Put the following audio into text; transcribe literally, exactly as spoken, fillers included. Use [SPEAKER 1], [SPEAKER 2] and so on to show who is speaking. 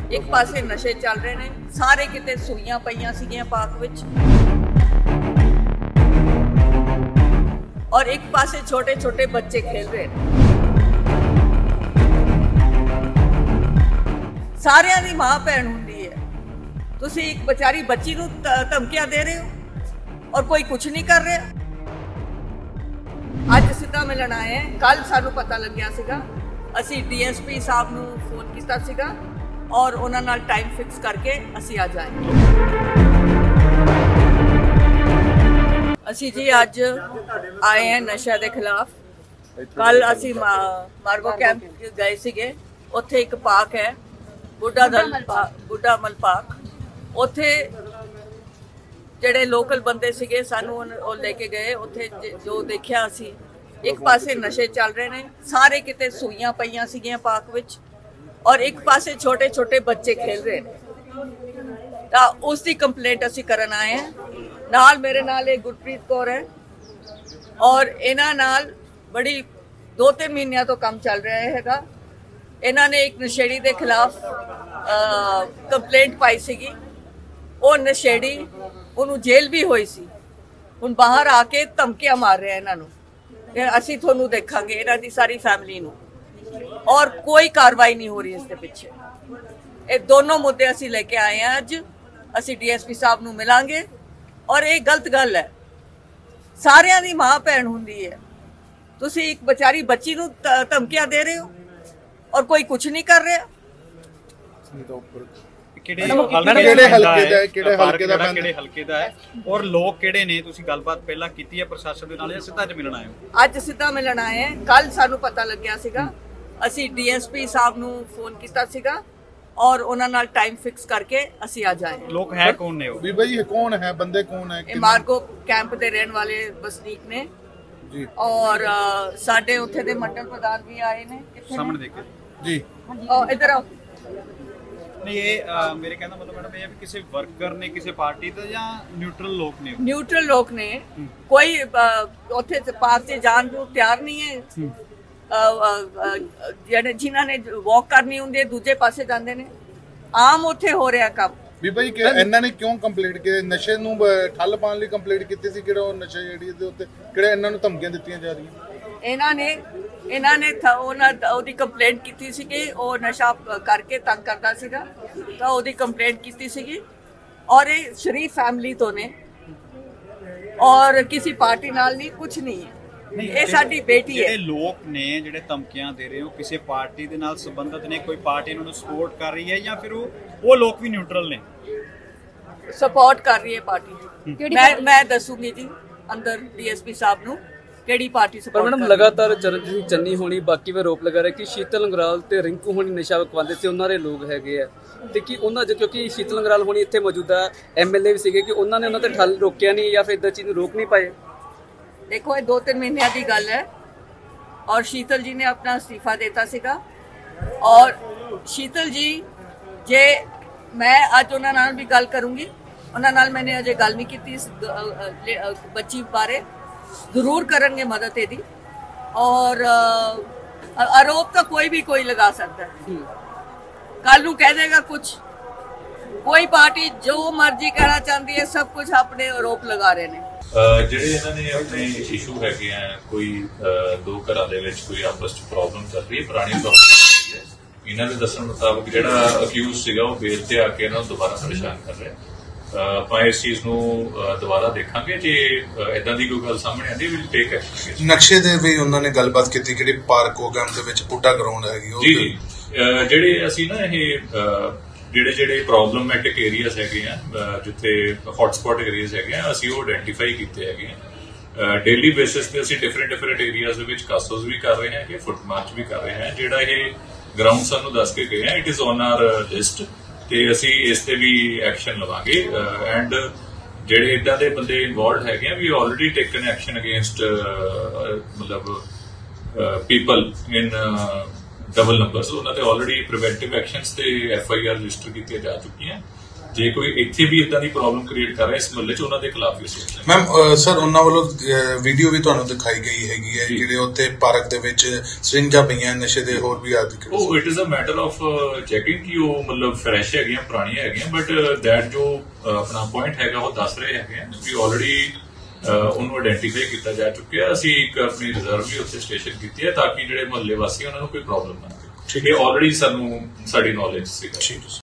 [SPEAKER 1] एक पासे नशे चल रहे ने, सारे किते सूइयां पईयां सीगियां पाक विच, और एक पासे छोटे छोटे बच्चे खेल रहे ने। सारियां दी मां भैन हुंदी है, तुसी एक बेचारी बच्ची नूं धमकियां दे रहे हो और कोई कुछ नहीं कर रहा। ਅੱਜ ਸਿੱਧਾ ਮਿਲਣ ਆਏ ਹਾਂ। ਕੱਲ ਸਾਨੂੰ ਪਤਾ ਲੱਗਿਆ ਸੀਗਾ, ਅਸੀਂ ਡੀਐਸਪੀ ਸਾਹਿਬ ਨੂੰ ਫੋਨ ਕੀਤਾ ਸੀਗਾ ਔਰ ਉਹਨਾਂ ਨਾਲ ਟਾਈਮ ਫਿਕਸ ਕਰਕੇ ਅਸੀਂ ਆ ਜਾਏਂਗੇ। ਅਸੀਂ ਜੀ ਅੱਜ ਆਏ ਹਾਂ ਨਸ਼ਾ ਦੇ ਖਿਲਾਫ। ਕੱਲ ਅਸੀਂ ਮਾਰਗੋ ਕੈਂਪ ਗਏ ਸੀਗੇ, ਉੱਥੇ ਇੱਕ ਪਾਰਕ ਹੈ ਬੁੱਢਾ ਦਲ ਬੁੱਢਾ ਮਲ ਪਾਰਕ। ਉੱਥੇ ਜਿਹੜੇ ਲੋਕਲ ਬੰਦੇ ਸੀਗੇ ਸਾਨੂੰ ਉਹ ਲੈ ਕੇ ਗਏ। ਉੱਥੇ ਜੋ ਦੇਖਿਆ ਅਸੀਂ, ਇੱਕ ਪਾਸੇ ਨਸ਼ੇ ਚੱਲ ਰਹੇ ਨੇ, ਸਾਰੇ ਕਿਤੇ ਸੂਈਆਂ ਪਈਆਂ ਸੀਗੀਆਂ ਪਾਰਕ ਵਿੱਚ, ਔਰ ਇੱਕ ਪਾਸੇ ਛੋਟੇ ਛੋਟੇ ਬੱਚੇ ਖੇਲ ਰਹੇ ਨੇ। ਤਾਂ ਉਸ ਦੀ ਕੰਪਲੇਂਟ ਅਸੀਂ ਕਰਨ ਆਏ ਹਾਂ। ਨਾਲ ਮੇਰੇ ਨਾਲ ਇਹ ਗੁਰਪ੍ਰੀਤ ਕੌਰ ਹੈ, ਔਰ ਇਹਨਾਂ ਨਾਲ ਬੜੀ ਦੋ ਤਿੰਨ ਮਹੀਨਿਆਂ ਤੋਂ ਕੰਮ ਚੱਲ ਰਿਹਾ ਹੈਗਾ। ਇਹਨਾਂ ਨੇ ਇੱਕ ਨਸ਼ੇੜੀ ਦੇ ਖਿਲਾਫ ਕੰਪਲੇਂਟ ਪਾਈ ਸੀਗੀ। ਉਹ ਨਸ਼ੇੜੀ ਉਹਨੂੰ ਜੇਲ੍ਹ ਵੀ ਹੋਈ ਸੀ, ਹੁਣ ਬਾਹਰ ਆ ਕੇ ਧਮਕੀਆਂ ਮਾਰ ਰਿਹਾ ਇਹਨਾਂ ਨੂੰ, ਅਸੀਂ ਤੁਹਾਨੂੰ ਦੇਖਾਂਗੇ, ਇਹਨਾਂ ਦੀ ਸਾਰੀ ਫੈਮਿਲੀ ਨੂੰ, ਔਰ ਕੋਈ ਕਾਰਵਾਈ ਨਹੀਂ ਹੋ ਰਹੀ ਇਸ ਦੇ ਪਿੱਛੇ। ਇਹ ਦੋਨੋਂ ਮੁੱਦੇ ਅਸੀਂ ਲੈ ਕੇ ਆਏ ਹਾਂ ਅੱਜ। ਅਸੀਂ ਡੀਐਸਪੀ ਸਾਹਿਬ ਨੂੰ ਮਿਲਾਂਗੇ, ਔਰ ਇਹ ਗਲਤ ਗੱਲ ਹੈ। ਸਾਰਿਆਂ ਦੀ ਮਾਂ ਭੈਣ ਹੁੰਦੀ ਹੈ, ਤੁਸੀਂ ਇੱਕ ਵਿਚਾਰੀ ਬੱਚੀ ਨੂੰ ਧਮਕੀਆਂ ਦੇ ਰਹੇ ਹੋ ਔਰ ਕੋਈ ਕੁਝ ਨਹੀਂ ਕਰ ਰਿਹਾ।
[SPEAKER 2] ਕਿਹੜੇ ਹਲਕੇ ਦਾ ਕਿਹੜੇ ਹਲਕੇ ਦਾ ਕਿਹੜੇ ਹਲਕੇ ਦਾ ਹੈ ਔਰ ਲੋਕ ਕਿਹੜੇ ਨੇ? ਤੁਸੀਂ ਗੱਲਬਾਤ ਪਹਿਲਾਂ ਕੀਤੀ ਹੈ ਪ੍ਰਸ਼ਾਸਨ ਦੇ ਨਾਲ ਜਾਂ ਸਿੱਧਾ ਅੱਜ ਮਿਲਣ ਆਏ ਹੋ?
[SPEAKER 1] ਅੱਜ ਸਿੱਧਾ ਮਿਲਣ ਆਏ ਹਾਂ। ਕੱਲ ਸਾਨੂੰ ਪਤਾ ਲੱਗਿਆ ਸੀਗਾ, ਅਸੀਂ ਡੀਐਸਪੀ ਸਾਹਿਬ ਨੂੰ ਫੋਨ ਕੀਤਾ ਸੀਗਾ ਔਰ ਉਹਨਾਂ ਨਾਲ ਟਾਈਮ ਫਿਕਸ ਕਰਕੇ ਅਸੀਂ ਆ ਜਾਏ।
[SPEAKER 2] ਲੋਕ ਹੈ ਕੌਣ ਨੇ? ਉਹ
[SPEAKER 3] ਬੀਬਾ ਜੀ ਕੌਣ ਹੈ, ਬੰਦੇ ਕੌਣ ਹੈ?
[SPEAKER 1] ਇਹ ਮਾਰਗੋ ਕੈਂਪ ਦੇ ਰਹਿਣ ਵਾਲੇ ਵਸਨੀਕ ਨੇ ਜੀ, ਔਰ ਸਾਡੇ ਉੱਥੇ ਦੇ ਮੰਡਲ ਪ੍ਰਧਾਨ ਵੀ ਆਏ ਨੇ।
[SPEAKER 2] ਸਾਹਮਣੇ ਦੇਖੇ ਜੀ,
[SPEAKER 1] ਇਧਰ ਆਓ।
[SPEAKER 2] ਨਹੀਂ, ਇਹ ਮੇਰੇ ਕਹਿੰਦਾ ਮਤਲਬ ਮੈਡਮ ਇਹ ਹੈ ਵੀ ਕਿਸੇ ਵਰਕਰ ਨੇ, ਕਿਸੇ ਪਾਰਟੀ ਦਾ, ਜਾਂ ਨਿਊਟਰਲ ਲੋਕ ਨੇ?
[SPEAKER 1] ਨਿਊਟਰਲ ਲੋਕ ਨੇ। ਕੋਈ ਉੱਥੇ ਪਾਰਕ 'ਚ ਜਾਣ ਨੂੰ ਤਿਆਰ ਨਹੀਂ ਹੈ। ਜਿਹੜੇ ਜਿਨ੍ਹਾਂ ਨੇ ਵਾਕ ਕਰਨੀ ਹੁੰਦੀ ਹੈ ਦੂਜੇ ਪਾਸੇ ਜਾਂਦੇ ਨੇ। ਆਮ ਉੱਥੇ ਹੋ ਰਿਹਾ ਕੰਮ।
[SPEAKER 3] ਬੀਬਾ ਜੀ ਇਹਨਾਂ ਨੇ ਕਿਉਂ ਕੰਪਲੇਂਟ ਕੀਤੀ? ਨਸ਼ੇ ਨੂੰ ਠੱਲ ਪਾਉਣ ਲਈ ਕੰਪਲੇਂਟ ਕੀਤੀ ਸੀ? ਕਿਹੜਾ ਉਹ ਨਸ਼ਾ ਜਿਹੜੀ ਦੇ ਉੱਤੇ ਕਿਹੜਾ ਇਹਨਾਂ ਨੂੰ ਧਮਕੀਆਂ ਦਿੱਤੀਆਂ ਜਾ ਰਹੀਆਂ?
[SPEAKER 1] ਇਹਨਾਂ ਨੇ ਇਹਨਾਂ ਨੇ ਉਹਨਾਂ ਉਹਦੀ ਕੰਪਲੇਂਟ ਕੀਤੀ ਸੀ ਕਿ ਉਹ ਨਸ਼ਾ ਕਰਕੇ ਤੰਗ ਕਰਦਾ ਸੀਗਾ, ਤਾਂ ਉਹਦੀ ਕੰਪਲੇਂਟ ਕੀਤੀ ਸੀਗੀ। ਔਰ ਇਹ ਸ਼ਰੀਫ ਫੈਮਿਲੀ ਤੋਂ ਨੇ, ਔਰ ਕਿਸੇ ਪਾਰਟੀ ਨਾਲ ਨਹੀਂ, ਕੁਝ ਨਹੀਂ ਹੈ। ਇਹ ਸਾਡੀ ਬੇਟੀ ਹੈ।
[SPEAKER 2] ਜਿਹੜੇ ਲੋਕ ਨੇ ਜਿਹੜੇ ਧਮਕੀਆਂ ਦੇ ਰਹੇ ਹੋ, ਕਿਸੇ ਪਾਰਟੀ ਦੇ ਨਾਲ ਸੰਬੰਧਿਤ ਨੇ? ਕੋਈ ਪਾਰਟੀ ਇਹਨਾਂ ਨੂੰ ਸਪੋਰਟ ਕਰ ਰਹੀ ਹੈ ਜਾਂ ਫਿਰ ਉਹ ਉਹ ਲੋਕ ਵੀ ਨਿਊਟਰਲ ਨੇ?
[SPEAKER 1] ਸਪੋਰਟ ਕਰ ਰਹੀ ਹੈ ਪਾਰਟੀ। ਮੈਂ ਮੈਂ ਦੱਸੂਗੀ ਜੀ ਅੰਦਰ ਡੀਐਸਪੀ ਸਾਹਿਬ ਨੂੰ ਕਿਹੜੀ ਪਾਰਟੀ ਸਪੋਰਟ।
[SPEAKER 4] ਪਰ ਮੈਡਮ ਲਗਾਤਾਰ ਚਰਨਜੀਤ ਚੰਨੀ ਹੋਣੀ ਬਾਕੀ ਵੀ ਆਰੋਪ ਲਗਾ ਰਹੇ ਕਿ ਸ਼ੀਤਲ ਅੰਗਰਾਲ ਤੇ ਰਿੰਕੂ ਹੋਣੀ ਨਸ਼ਾ ਵਿਕਵਾਉਂਦੇ ਸੀ, ਉਹਨਾਂ ਦੇ ਲੋਕ ਹੈਗੇ ਆ, ਤੇ ਕਿ ਉਹਨਾਂ ਜੋ ਕਿਉਂਕਿ ਸ਼ੀਤਲ ਅੰਗਰਾਲ ਹੋਣੀ ਇੱਥੇ ਮੌਜੂਦਾ ਐਮਐਲਏ ਵੀ ਸੀਗੇ, ਕਿ ਉਹਨਾਂ ਨੇ ਉਹਨਾਂ ਤੇ ਠੱਲ ਰੋਕਿਆ ਨਹੀਂ ਜਾਂ ਫਿਰ ਇਦਾਂ ਚੀਜ਼ ਨੂੰ ਰੋਕ ਨਹੀਂ ਪਾਏ।
[SPEAKER 1] ਦੇਖੋ, ਇਹ ਦੋ ਤਿੰਨ ਮਹੀਨਿਆਂ ਦੀ ਗੱਲ ਹੈ, ਔਰ ਸ਼ੀਤਲ ਜੀ ਨੇ ਆਪਣਾ ਅਸਤੀਫਾ ਦਿੱਤਾ ਸੀਗਾ। ਔਰ ਸ਼ੀਤਲ ਜੀ, ਜੇ ਮੈਂ ਅੱਜ ਉਹਨਾਂ ਨਾਲ ਵੀ ਗੱਲ ਕਰੂੰਗੀ, ਉਹਨਾਂ ਨਾਲ ਮੈंने ਅਜੇ ਗੱਲ ਨਹੀਂ ਕੀਤੀ ਇਸ ਬੱਚੀ ਬਾਰੇ। ਜ਼ਰੂਰ ਕਰਨਗੇ ਮਦਦ ਇਹਦੀ। ਔਰ ਆਰੋਪ ਤਾਂ ਕੋਈ ਵੀ ਕੋਈ ਲਗਾ ਸਕਦਾ ਹੈ, ਕੱਲ ਨੂੰ ਕਹਿ ਦੇਗਾ ਕੁਛ। ਕੋਈ ਪਾਰਟੀ ਜੋ ਮਰਜ਼ੀ ਕਹਿਣਾ ਚਾਹੁੰਦੀ ਹੈ, ਸਭ ਕੁਝ ਆਪਣੇ ਆਰੋਪ ਲਗਾ ਰਹੇ ਨੇ।
[SPEAKER 5] ਜਿਹੜੇ ਇਹਨਾਂ ਨੇ ਆਪਣੇ ਇਸ਼ੂ ਹੈਗੇ ਆ, ਕੋਈ ਦੋ ਘਰਾਂ ਦੇ ਵਿੱਚ ਕੋਈ ਆਪਸ ਚ ਪ੍ਰੋਬਲਮ ਚੱਲ ਰਹੀ ਹੈ, ਪੁਰਾਣੀ ਪ੍ਰੋਬਲਮ ਹੈ। ਇਹਨਾਂ ਦੇ ਦੱਸਣ ਮੁਤਾਬਕ ਜਿਹੜਾ ਅਕਿਊਜ਼ ਸੀਗਾ ਉਹ ਬੇਲ ਤੇ ਆ ਕੇ ਇਹਨਾਂ ਨੂੰ ਦੁਬਾਰਾ ਪਰੇਸ਼ਾਨ ਕਰ ਰਿਹਾ। ਆਪਾਂ ਇਸ ਚੀਜ਼ ਨੂੰ ਦੁਬਾਰਾ ਦੇਖਾਂਗੇ, ਜੇ ਇਦਾਂ ਦੀ ਕੋਈ ਗੱਲ ਸਾਹਮਣੇ ਆਉਂਦੀ ਵਿਲ ਟੇਕ ਐਕਸ਼ਨ।
[SPEAKER 3] ਨਕਸ਼ੇ ਦੇ ਵੀ ਉਹਨਾਂ ਨੇ ਗੱਲਬਾਤ ਕੀਤੀ, ਕਿਹੜੀ ਪਾਰਕ ਪ੍ਰੋਗਰਾਮ ਦੇ ਵਿੱਚ ਪੁੱਟਾ ਗਰਾਊਂਡ ਹੈਗੀ ਉਹ?
[SPEAKER 5] ਜੀ ਜੀ, ਜਿਹੜੇ ਅਸੀਂ ਨਾ ਇਹ ਜਿਹੜੇ ਜਿਹੜੇ ਪ੍ਰੋਬਲਮੈਟਿਕ ਏਰੀਆਜ਼ ਹੈਗੇ ਆ, ਜਿੱਥੇ ਹੌਟ ਸਪੌਟ ਏਰੀਆਜ਼ ਹੈਗੇ ਆ, ਅਸੀਂ ਉਹ ਆਇਡੈਂਟੀਫਾਈ ਕੀਤੇ ਹੈਗੇ ਆ। ਡੇਲੀ ਬੇਸਿਸ ਤੇ ਅਸੀਂ ਡਿਫਰੈਂਟ ਡਿਫਰੈਂਟ ਏਰੀਆਜ਼ ਦੇ ਵਿੱਚ ਕਾਸੋਸ ਵੀ ਕਰ ਰਹੇ ਹਾਂ, ਫੁੱਟ ਮਾਰਚ ਵੀ ਕਰ ਰਹੇ ਹਾਂ। ਜਿਹੜਾ ਇਹ ਗਰਾਊਂਡ ਸਾਨੂੰ ਦੱਸ ਕੇ ਗਏ ਆ, it is on our list, ਤੇ ਅਸੀਂ ਇਸ ਤੇ ਵੀ ਐਕਸ਼ਨ ਲਵਾਂਗੇ। ਐਂਡ ਜਿਹੜੇ ਇਦਾਂ ਦੇ ਬੰਦੇ ਇਨਵੋਲਵਡ ਹੈਗੇ ਆ, we already taken action against ਮਤਲਬ ਪੀਪਲ ਇਨ ਡਬਲ ਨੰਬਰਸ। ਉਹਨਾਂ ਤੇ ਆਲਰੇਡੀ ਪ੍ਰੀਵੈਂਟਿਵ ਐਕਸ਼ਨਸ ਤੇ ਐਫ ਆਈ ਆਰ ਰਜਿਸਟਰ ਕੀਤੀਆਂ ਜਾ ਚੁੱਕੀਆਂ। ਜੇ ਕੋਈ ਇੱਥੇ ਵੀ ਇਦਾਂ ਦੀ ਪ੍ਰੋਬਲਮ ਕ੍ਰੀਏਟ ਕਰ ਰਿਹਾ ਇਸ ਮੁਹੱਲੇ 'ਚ ਉਹਨਾਂ ਦੇ ਖਿਲਾਫ ਵੀ ਅਸੀਂ
[SPEAKER 6] ਮੈਮ ਸਰ ਉਹਨਾਂ ਵੱਲੋਂ ਵੀਡੀਓ ਵੀ ਤੁਹਾਨੂੰ ਦਿਖਾਈ ਗਈ ਹੈਗੀ ਹੈ ਜਿਹੜੇ ਉੱਥੇ ਪਾਰਕ ਦੇ ਵਿੱਚ ਸਰਿੰਜਾਂ ਪਈਆਂ ਨਸ਼ੇ ਦੇ ਹੋਰ ਵੀ ਆਦਿ
[SPEAKER 5] ਉਹ it is a matter of checking ਕਿ ਉਹ ਮਤਲਬ ਫਰੈਸ਼ ਹੈਗੀਆਂ ਪੁਰਾਣੀਆਂ ਹੈਗੀਆਂ ਬਟ ਦੈਟ ਜੋ ਆਪਣਾ ਪੁਆਇੰਟ ਹੈਗਾ ਉਹ ਦੱਸ ਰਹੇ ਹੈਗੇ ਆ ਵੀ ਆਲਰੇਡੀ ਉਹਨੂੰ ਆਇਡੈਂਟੀਫਾਈ ਕੀਤਾ ਜਾ ਚੁੱਕਿਆ ਅਸੀਂ ਇੱਕ ਆਪਣੀ ਰਿਜ਼ਰਵ ਵੀ ਉੱਥੇ ਸਟੇਸ਼ਨ ਕੀਤੀ ਹੈ ਤਾਂ ਕਿ ਜਿਹੜੇ ਮੁਹੱਲੇ ਵਾਸੀ ਉਹਨਾਂ ਨੂੰ ਕੋਈ ਪ੍ਰੋਬਲਮ ਨਾ ਆਵੇ ਠੀਕ ਹੈ ਆਲਰੇਡੀ ਸਾਨੂੰ ਸਾਡੀ ਨੌਲੇਜ ਸੀਗਾ